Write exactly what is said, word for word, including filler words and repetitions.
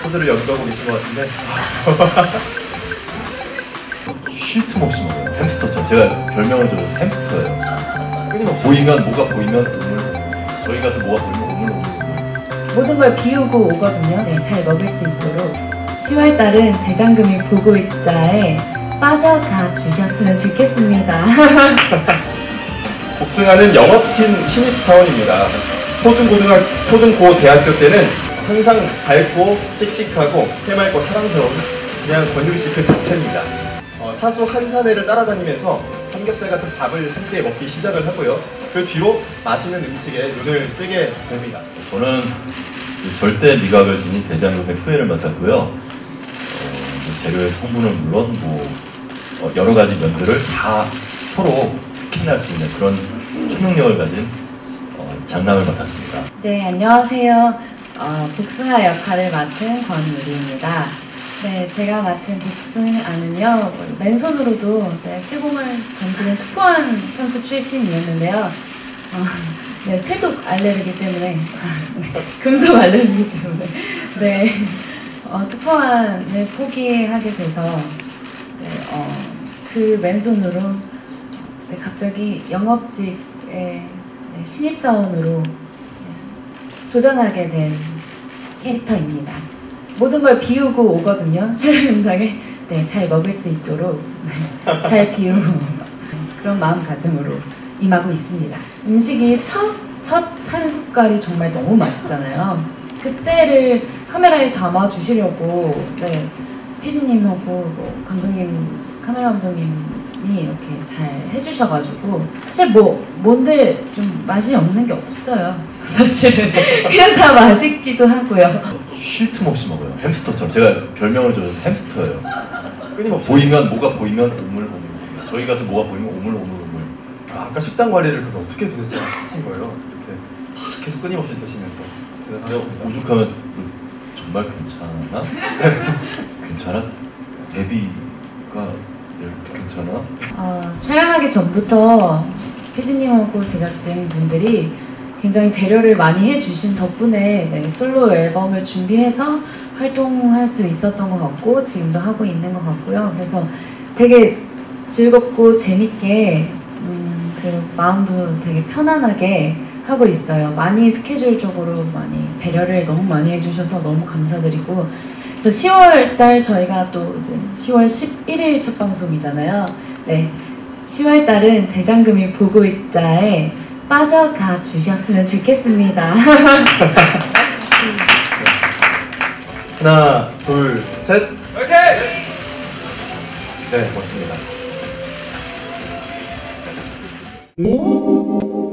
포즈를 연구하고 계신 것 같은데 쉴 틈 없이 먹어요. 햄스터처럼. 제가 별명을 좀 햄스터예요. 끊임없이 보이면 뭐가 보이면 우물, 저희 가서 뭐가 보이면 우물 우물 우물. 모든 걸 비우고 오거든요. 네, 잘 먹을 수 있도록. 시월달은 대장금이 보고 있다에 빠져가 주셨으면 좋겠습니다. 복숭아는 영업팀 신입사원입니다. 초중고등학, 초중고대학교 때는 항상 밝고 씩씩하고 해맑고 사랑스러운 그냥 권율씨 그 자체입니다. 어, 사수 한사내를 따라다니면서 삼겹살 같은 밥을 함께 먹기 시작을 하고요. 그 뒤로 맛있는 음식에 눈을 뜨게 됩니다. 저는 절대 미각을 지닌 대장금의 후예를 맡았고요. 어, 재료의 성분은 물론 뭐 어, 여러 가지 면들을 다 서로 스캔할 수 있는 그런 초능력을 가진 어, 장남을 맡았습니다. 네, 안녕하세요. 어, 복숭아 역할을 맡은 권유리입니다. 네, 제가 맡은 복숭아는요, 맨손으로도 네, 쇠공을 던지는 투포한 선수 출신이었는데요. 어, 네, 쇠독 알레르기 때문에, 아, 네, 금속 알레르기 때문에, 네, 어, 투포환을 포기하게 돼서, 네, 어, 그 맨손으로 네, 갑자기 영업직의 네, 신입사원으로 네, 도전하게 된 캐릭터입니다. 모든 걸 비우고 오거든요. 촬영 현장에. 네, 잘 먹을 수 있도록 네, 잘 비우고 그런 마음가짐으로 임하고 있습니다. 음식이 첫, 첫 한 숟갈이 정말 너무 맛있잖아요. 그때를 카메라에 담아주시려고 네, 피디님하고 뭐 감독님, 카메라 감독님이 이렇게 잘 해주셔가지고 사실 뭐 뭔들 좀 맛이 없는 게 없어요. 사실은 그냥 다 맛있기도 하고요. 쉴 틈 없이 먹어요. 햄스터처럼. 제가 별명을 좀 햄스터예요. 끊임없이 보이면 뭐가 보이면 우물 우물. 저희 가서 뭐가 보이면 우물 우물 우물. 아, 아까 식단 관리를 그럼 어떻게 도대체 하신 거예요? 이렇게 다 계속 끊임없이 드시면서 제가 오죽하면 정말 괜찮아? 괜찮아? 데뷔가 괜찮아? 어, 촬영하기 전부터 피디님하고 제작진 분들이 굉장히 배려를 많이 해주신 덕분에 네, 솔로 앨범을 준비해서 활동할 수 있었던 것 같고 지금도 하고 있는 것 같고요. 그래서 되게 즐겁고 재밌게 음, 그 마음도 되게 편안하게 하고 있어요. 많이 스케줄적으로 많이 배려를 너무 많이 해주셔서 너무 감사드리고 그래서 시월달 저희가 또 이제 시월 십일일 첫 방송이잖아요. 네, 시월달은 대장금이 보고 있다에 빠져가 주셨으면 좋겠습니다. 하나, 둘, 셋. 화이팅! 네, 멋집니다.